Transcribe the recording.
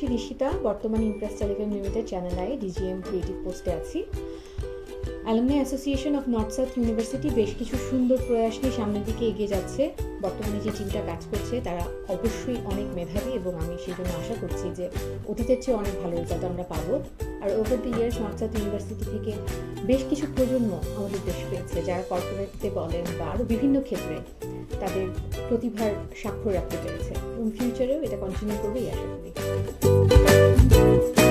রাশিদ ইশিতা, বর্তমানে Impress Telecom Limited Channel I DGM creative পোস্টে আছি। Alumni association of North South University বেশ কিছু সুন্দর প্রয়াস নিয়ে সামনের দিকে এগিয়ে যাচ্ছে। বর্তমানে যে টিমটা কাজ করছে তারা অবশ্যই অনেক মেধাবী এবং আমি সেই জন্য আশা করছি যে অতীতের চেয়ে অনেক ভালো রেজাল্ট আমরা পাবো। আর over the years North South University থেকে বেশ কিছু প্রজন্ম আমাদের দেশ পেয়েছে, যারা কর্পোরেটে বলেন বা আরও বিভিন্ন ক্ষেত্রে তাদের প্রতিভার স্বাক্ষর রাখতে পেরেছে এবং ফিউচারেও এটা কন্টিনিউ করবে এই আশা করি।